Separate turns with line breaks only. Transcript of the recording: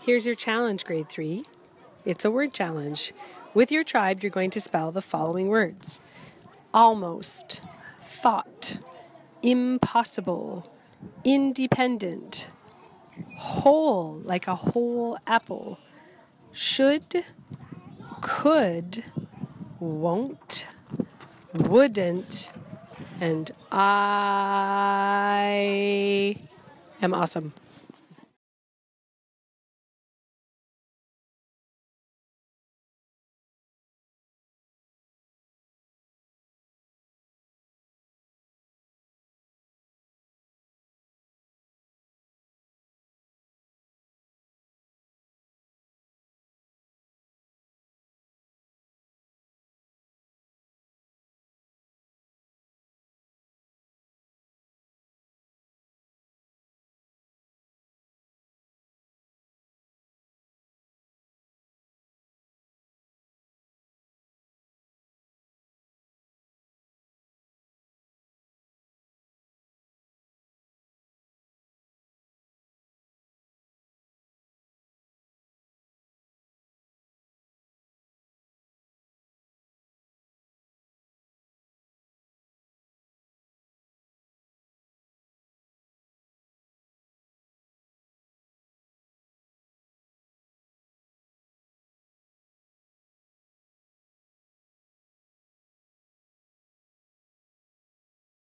Here's your challenge, grade 3. It's a word challenge. With your tribe, you're going to spell the following words: almost, thought, impossible, independent, whole, like a whole apple, should, could, won't, wouldn't, and I am awesome.